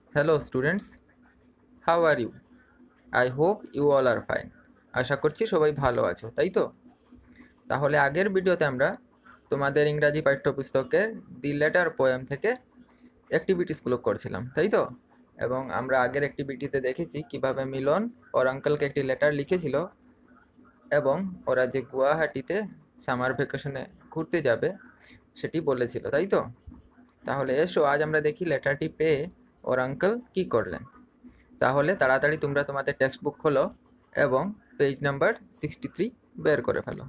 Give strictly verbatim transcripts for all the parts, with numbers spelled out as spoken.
Hello students, how are you? I hope you all are fine. আশা করছি সবাই ভালো আছো, তাই তো? তাহলে আগের ভিডিওতে আমরা তোমাদের ইংরাজি পাঠ্যপুস্তকের দি লেটার পোয়েম থেকে অ্যাক্টিভিটিসগুলো করছিলাম, তাই তো? এবং আমরা আগের অ্যাক্টিভিটিতে দেখেছি কিভাবে মিলন ওর আঙ্কেলকে একটি লেটার লিখেছিল এবং ওরা যে গুয়াহাটিতে সামার ভ্যাকেশনে ঘুরতে যাবে সেটি বলেছিল, তাই তো? তাহলে এসো আজ আমরা দেখি লেটারটি পেয়ে ওর আঙ্কেল কী করলেন। তাহলে তাড়াতাড়ি তোমরা তোমাদের টেক্সট বুক খোলো এবং পেজ নাম্বার সিক্সটি থ্রি বের করে ফেলো।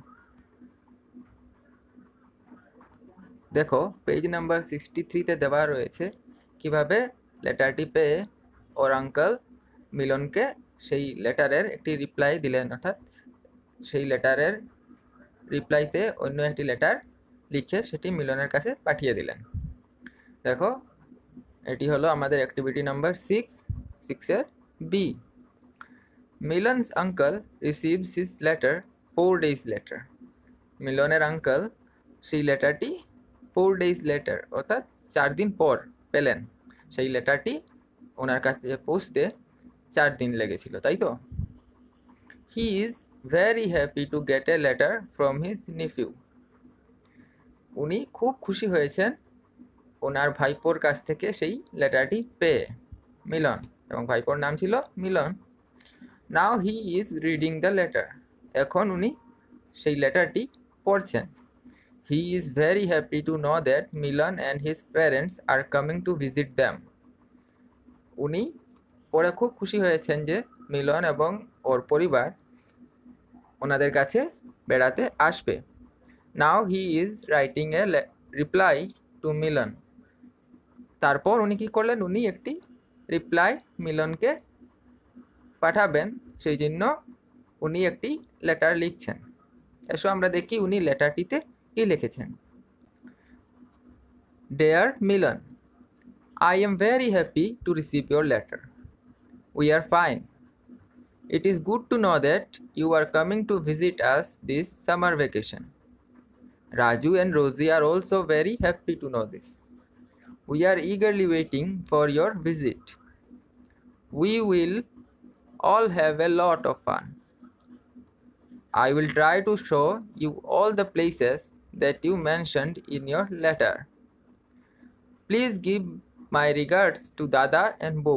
দেখো পেজ নাম্বার সিক্সটি থ্রিতে দেওয়া রয়েছে কিভাবে লেটারটি পেয়ে ওর আঙ্কেল মিলনকে সেই লেটারের একটি রিপ্লাই দিলেন, অর্থাৎ সেই লেটারের রিপ্লাইতে অন্য একটি লেটার লিখে সেটি মিলনের কাছে পাঠিয়ে দিলেন। দেখো এটি হলো আমাদের অ্যাক্টিভিটি নাম্বার সিক্স সিক্সের B. Milon's uncle receives his letter four days later. মিলনের আঙ্কেল সেই লেটারটি ফোর ডেজ লেটার অর্থাৎ চার দিন পর পেলেন। সেই লেটারটি ওনার কাছে পৌঁছতে চার দিন লেগেছিল, তাই তো? He is very happy to get a letter from his nephew. উনি খুব খুশি হয়েছেন ওনার ভাইপোর কাছ থেকে সেই লেটারটি পেয়ে, মিলন, এবং ভাইপোর নাম ছিল Milon. Now he is reading the letter. এখন উনি সেই লেটারটি পড়ছেন। He is very happy to know that Milon and his parents are coming to visit them. উনি পড়ে খুব খুশি হয়েছেন যে মিলন এবং ওর পরিবার ওনাদের কাছে বেড়াতে আসবে। Now he is writing a reply to Milon. তারপর উনি কী করলেন, উনি একটি রিপ্লাই মিলনকে পাঠাবেন, সেই জন্য উনি একটি লেটার লিখছেন। এসো আমরা দেখি উনি লেটারটিতে কী লিখেছেন। Dear Milon, I am very happy to receive your letter. We are fine. It is good to know that you are coming to visit us this summer vacation. Raju and Rosie are also very happy to know this. We are eagerly waiting for your visit. We will all have a lot of fun. I will try to show you all the places that you mentioned in your letter. Please give my regards to Dada and Bo.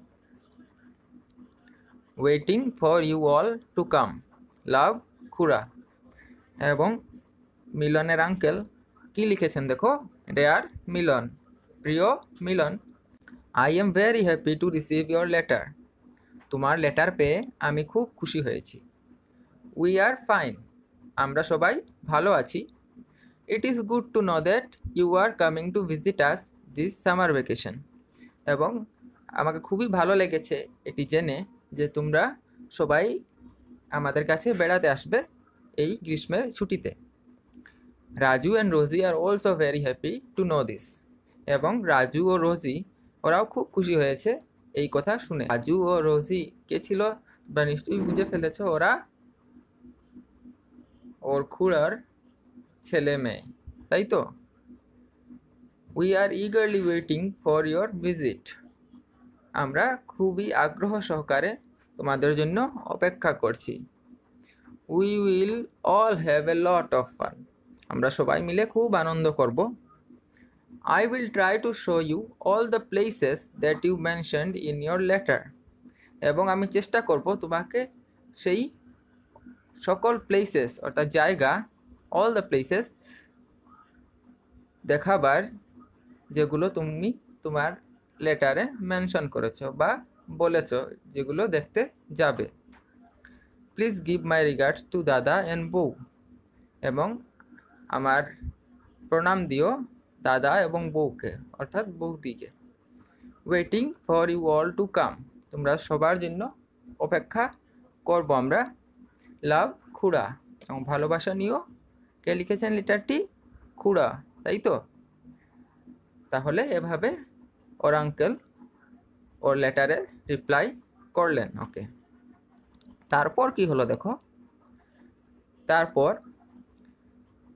Waiting for you all to come. Love, খুড়া। এবং মিলনের uncle কি লিখেছেন দেখো, dear Milon, প্রিয় Milon, I am very happy to receive your letter. তোমার letter পেয়ে আমি খুব খুশি হয়েছি। উই আর ফাইন, আমরা সবাই ভালো আছি। It is good to know that you are coming to visit us this summer vacation. এবং আমাকে খুবই ভালো লেগেছে এটি জেনে যে তোমরা সবাই আমাদের কাছে বেড়াতে আসবে এই গ্রীষ্মের ছুটিতে। Raju and Rosie are also very happy to know this. এবং রাজু ও রোজি ওরাও খুব খুশি হয়েছে এই কথা শুনে। রাজু ও রোজি কে ছিল বা নিশ্চয়ই বুঝে ফেলেছ, ওরা ওর খুড়ার ছেলে মেয়ে, তাই তো? We are eagerly waiting for your visit. আমরা খুবই আগ্রহ সহকারে তোমাদের জন্য অপেক্ষা করছি। We will all have a lot of fun. আমরা সবাই মিলে খুব আনন্দ করব। I will try to show you all the places that you mentioned in your letter. এবং আমি চেষ্টা করব তোমাকে সেই সকল প্লেসেস অর্থাৎ জায়গা, অল দ্য প্লেসেস দেখাবার যেগুলো তুমি তোমার লেটারে মেনশন করেছো বা বলেছ যেগুলো দেখতে যাবে। Please give my regards to dada and bou. এবং আমার প্রণাম দিও দাদা এবং বউকে অর্থাৎ বৌদিকে। Waiting for you all to come. তোমরা সবার জন্য অপেক্ষা করব আমরা। লাভ, খুড়া, এবং ভালোবাসা নিও। কে লিখেছেন লেটারটি? খুড়া, তাই তো? তাহলে এভাবে ওর আঙ্কেল ওর লেটারে রিপ্লাই করলেন। ওকে, তারপর কি হলো দেখো। তারপর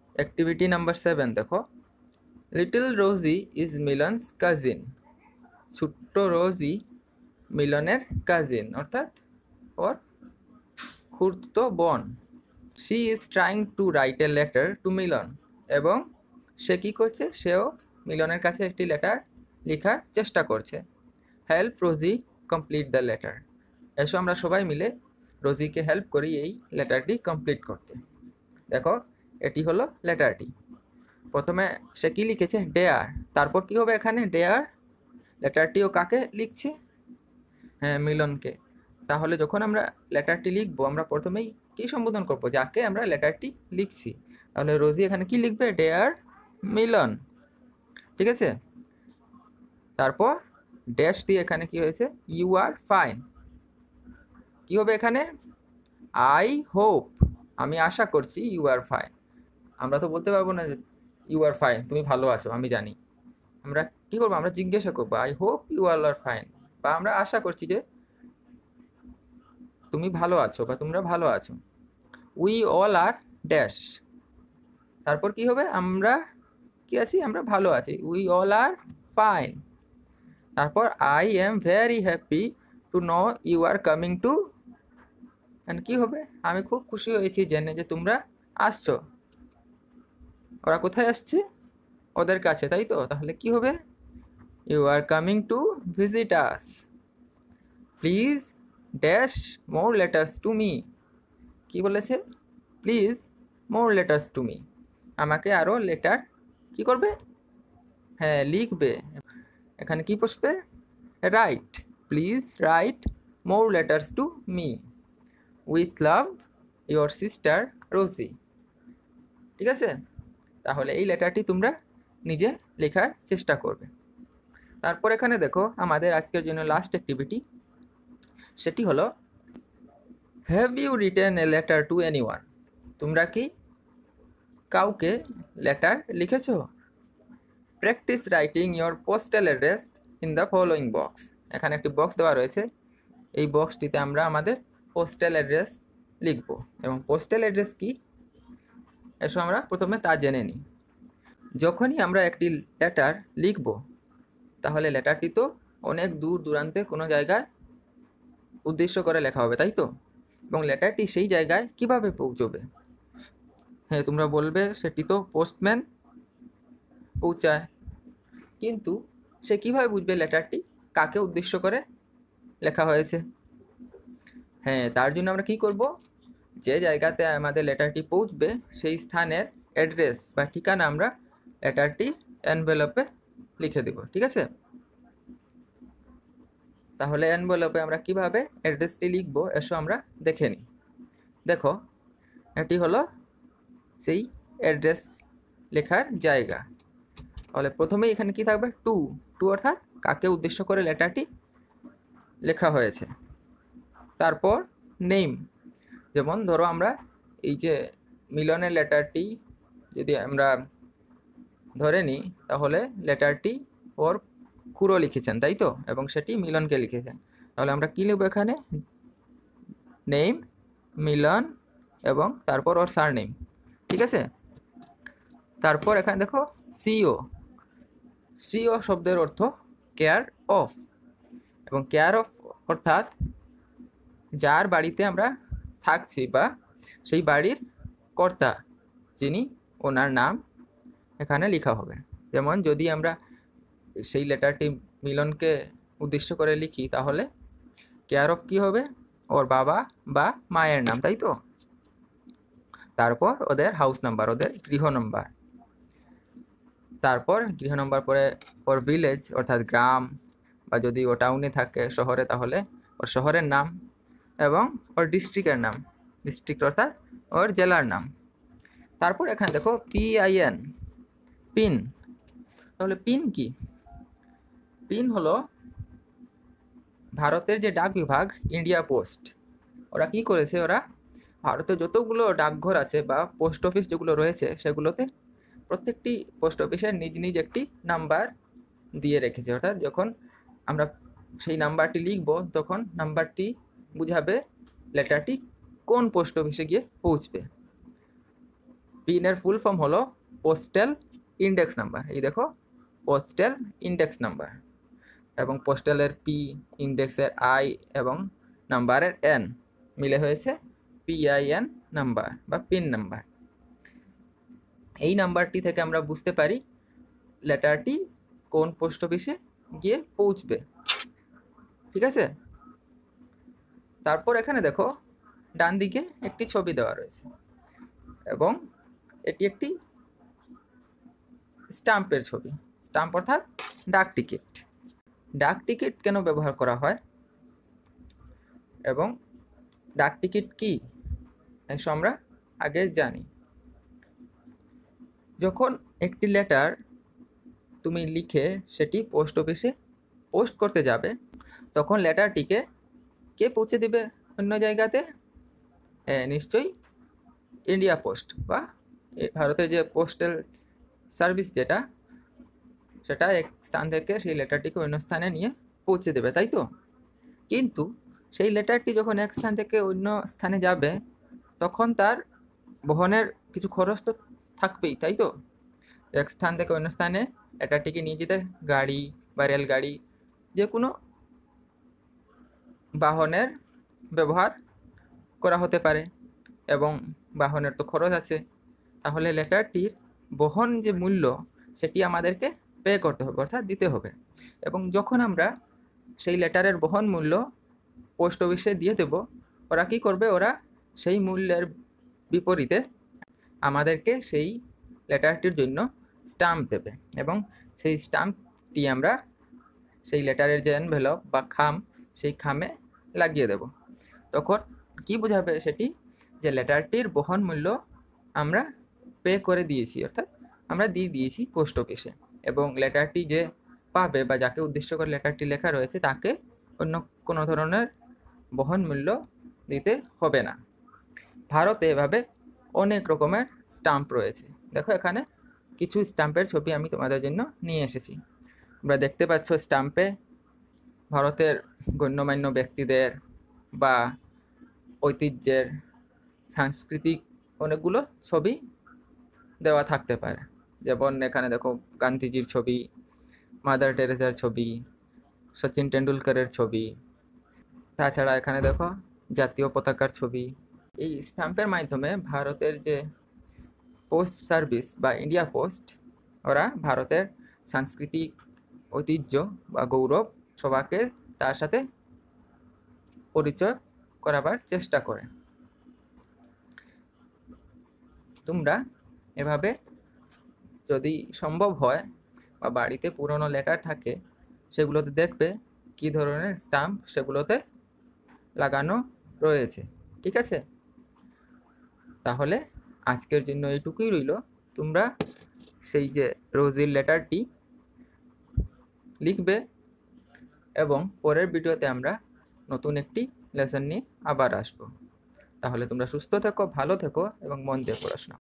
অ্যাক্টিভিটি নাম্বার সেভেন দেখো। Little Rosie is Milon's cousin. ছোট্ট রোজি মিলনের কাজিন, অর্থাৎ ওর খুড়তো বোন। She is trying to write a letter to Milon, এবং সে কী করছে, সেও মিলনের কাছে একটি লেটার লেখার চেষ্টা করছে। Help Rosie complete the letter, এসো আমরা সবাই মিলে রোজিকে হেল্প করি এই লেটারটি কমপ্লিট করতে। দেখো এটি হলো লেটারটি। প্রথমে সে কি লিখেছে, ডেয়ার। তারপর কি হবে এখানে, ডেয়ার লেটারটিও কাকে লিখছে, হ্যাঁ মিলনকে। তাহলে যখন আমরা লেটারটি লিখবো আমরা প্রথমেই কি সম্বোধন করবো, যাকে আমরা লেটারটি লিখছি। তাহলে রোজি এখানে কি লিখবে, ডেয়ার মিলন, ঠিক আছে। তারপর ড্যাশ দিয়ে এখানে কি হয়েছে, ইউ আর ফাইন। কি হবে এখানে, আই হোপ, আমি আশা করছি, ইউ আর ফাইন। আমরা তো বলতে পারবো না যে ইউ আর ফাইন, তুমি ভালো আছো, আমি জানি। আমরা কি করবো, আমরা জিজ্ঞাসা করবো, I hope you are are fine, বা আমরা আশা করছি যে তুমি ভালো আছো বা তোমরা ভালো আছো। উই অল আর ড্যাশ, তারপর কি হবে, আমরা কি আছি, আমরা ভালো আছি, উই অল আর ফাইন। তারপর I am very happy to know you are coming to, and কি হবে, আমি খুব খুশি হয়েছি জেনে যে তোমরা আসছো। ওরা কোথায় আসছে, ওদের কাছে, তাই তো। তাহলে কি হবে, you are coming to visit us, please dash more letters to me. কি বলেছে, please more letters to me, আমাকে আরও লেটার কি করবে, হ্যাঁ লিখবে। এখানে কি বসবে, right, please write more letters to me with love your sister Rosie, ঠিক আছে। তাহলে এই লেটারটি তোমরা নিজে লেখার চেষ্টা করবে। তারপর এখানে দেখো আমাদের আজকের জন্য লাস্ট অ্যাক্টিভিটি, সেটি হলো have you written a letter to anyone, তোমরা কি কাউকে লেটার লিখেছো। Practice writing your postal address in the following box, এখানে একটি বক্স দেওয়া রয়েছে, এই বক্সটিতে আমরা আমাদের পোস্টাল অ্যাড্রেস লিখব। এবং পোস্টাল অ্যাড্রেস কি, এসো আমরা প্রথমে তা জেনে নিই। যখনই আমরা একটি লেটার লিখব তাহলে লেটারটি তো অনেক দূর দূরান্তে কোনো জায়গায় উদ্দেশ্য করে লেখা হবে, তাই তো। এবং লেটারটি সেই জায়গায় কিভাবে পৌঁছবে, হ্যাঁ তোমরা বলবে সেটি তো পোস্টম্যান পৌঁছায়, কিন্তু সে কিভাবে বুঝবে লেটারটি কাকে উদ্দেশ্য করে লেখা হয়েছে। হ্যাঁ তার জন্য আমরা কি করব, যে জায়গাতে আমাদের লেটারটি পৌঁছবে সেই স্থানের অ্যাড্রেস বা ঠিকানা আমরা লেটারটি এনভেলপে লিখে দেব, ঠিক আছে। তাহলে এনভেলপে আমরা কিভাবে অ্যাড্রেসটি লিখব, এসো আমরা দেখে নিই। দেখো এটি হলো সেই অ্যাড্রেস লেখার জায়গা। তাহলে প্রথমেই এখানে কি থাকবে, টু, টু অর্থাৎ কাকে উদ্দেশ্য করে লেটারটি লেখা হয়েছে। তারপর নেম, যেমন ধরো আমরা এই যে মিলনের লেটারটি যদি আমরা ধরে নিই, তাহলে লেটারটি ওর খুড়ো লিখেছেন, তাই তো, এবং সেটি মিলনকে লিখেছেন। তাহলে আমরা কী লিখব এখানে, নেম মিলন এবং তারপর ওর সার নেম, ঠিক আছে। তারপর এখানে দেখো সিও, সিও শব্দের অর্থ কেয়ার অফ, এবং কেয়ার অফ অর্থাৎ যার বাড়িতে আমরা থাকছি বা সেই বাড়ির কর্তা যিনি, ওনার নাম এখানে লেখা হবে। যেমন যদি আমরা সেই লেটারটি মিলনকে উদ্দেশ্য করে লিখি তাহলে কেয়ার অফ কী হবে, ওর বাবা বা মায়ের নাম, তাই তো। তারপর ওদের হাউস নাম্বার, ওদের গৃহ নম্বর, তারপর গৃহ নম্বর পরে ওর ভিলেজ অর্থাৎ গ্রাম, বা যদি ও টাউনে থাকে শহরে তাহলে ওর শহরের নাম, এবং ওর ডিস্ট্রিক্টের নাম, ডিস্ট্রিক্ট অর্থাৎ ওর জেলার নাম। তারপর এখানে দেখো পিআইএন, পিন। তাহলে পিন কি, পিন হলো ভারতের যে ডাক বিভাগ ইন্ডিয়া পোস্ট, ওরা কি করেছে, ওরা ভারতে যতগুলো ডাকঘর আছে বা পোস্ট অফিস যেগুলো রয়েছে সেগুলোতে প্রত্যেকটি পোস্ট অফিসের নিজ নিজ একটি নাম্বার দিয়ে রেখেছে। অর্থাৎ যখন আমরা সেই নাম্বারটি লিখব তখন নাম্বারটি বুঝাবে লেটারটি কোন পোস্ট অফিসে গিয়ে পৌঁছবে। পিনের ফুল ফর্ম হলো পোস্টাল ইন্ডেক্স নাম্বার, এই দেখো পোস্টাল ইন্ডেক্স নাম্বার। এবং পোস্টালের পি, ইন্ডেক্সের আই এবং নাম্বারের এন মিলে হয়েছে পিআইএন নাম্বার বা পিন নাম্বার। এই নাম্বারটি থেকে আমরা বুঝতে পারি লেটারটি কোন পোস্ট অফিসে গিয়ে পৌঁছবে। ঠিক আছে, তারপর এখানে দেখো ডান দিকে একটি ছবি দেওয়া রয়েছে এবং এটি একটি স্টাম্পের ছবি। স্টাম্প অর্থাৎ ডাক টিকিট। ডাক টিকিট কেন ব্যবহার করা হয় এবং ডাক টিকিট কি এসব আমরা আগে জানি। যখন একটি লেটার তুমি লিখে সেটি পোস্ট অফিসে পোস্ট করতে যাবে, তখন লেটারটিকে কে পৌঁছে দেবে অন্য জায়গাতে? নিশ্চয়ই ইন্ডিয়া পোস্ট বা ভারতের যে পোস্টাল সার্ভিস যেটা, সেটা এক স্থান থেকে সেই লেটারটিকে অন্য স্থানে নিয়ে পৌঁছে দেবে, তাই তো? কিন্তু সেই লেটারটি যখন এক স্থান থেকে অন্য স্থানে যাবে, তখন তার বহনের কিছু খরচ তো থাকবেই, তাই তো? এক স্থান থেকে অন্য স্থানে লেটারটিকে নিয়ে যেতে গাড়ি বা রেলগাড়ি, যে কোনো বাহনের ব্যবহার করা হতে পারে এবং বাহনের তো খরচ আছে। তাহলে লেটারটির বহন যে মূল্য, সেটি আমাদেরকে পে করতে হবে, অর্থাৎ দিতে হবে। এবং যখন আমরা সেই লেটারের বহন মূল্য পোস্ট অফিসে দিয়ে দেব, ওরা কী করবে? ওরা সেই মূল্যের বিপরীতে আমাদেরকে সেই লেটারটির জন্য স্টাম্প দেবে এবং সেই স্টাম্পটি আমরা সেই লেটারের যে এনভেলপ বা খাম, সেই খামে লাগিয়ে দেব। তখন কি বোঝাবে সেটি? যে লেটারটির বহন মূল্য আমরা পে করে দিয়েছি, অর্থাৎ আমরা দিয়ে দিয়েছি পোস্ট অফিসে, এবং লেটারটি যে পাবে বা যাকে উদ্দেশ্য করে লেটারটি লেখা রয়েছে, তাকে অন্য কোনো ধরনের বহন মূল্য দিতে হবে না। ভারতে এভাবে অনেক রকমের স্টাম্প রয়েছে। দেখো এখানে কিছু স্টাম্পের ছবি আমি তোমাদের জন্য নিয়ে এসেছি। তোমরা দেখতে পাচ্ছ স্টাম্পে ভারতের গণ্যমান্য ব্যক্তিদের বা ঐতিহ্যের, সাংস্কৃতিক অনেকগুলো ছবি দেওয়া থাকতে পারে। যেমন এখানে দেখো গান্ধীজির ছবি, মাদার টেরেসার ছবি, সচিন টেন্ডুলকারের ছবি, তাছাড়া এখানে দেখো জাতীয় পতাকার ছবি। এই স্টাম্পের মাধ্যমে ভারতের যে পোস্ট সার্ভিস বা ইন্ডিয়া পোস্ট, ওরা ভারতের সাংস্কৃতিক ঐতিহ্য বা গৌরব সবাইকে তার সাথে পরিচয় করাবার চেষ্টা করে। তোমরা এভাবে যদি সম্ভব হয় বা বাড়িতে পুরনো লেটার থাকে, সেগুলোতে দেখবে কি ধরনের স্টাম্প সেগুলোতে লাগানো রয়েছে। ঠিক আছে, তাহলে আজকের জন্য এইটুকুই রইল। তোমরা সেই যে রোজির লেটারটি লিখবে এবং পরের ভিডিওতে আমরা নতুন একটি লেসন নিয়ে আবার আসবো। তাহলে তোমরা সুস্থ থেকো, ভালো থেকো এবং মন দিয়ে পড়াশোনা।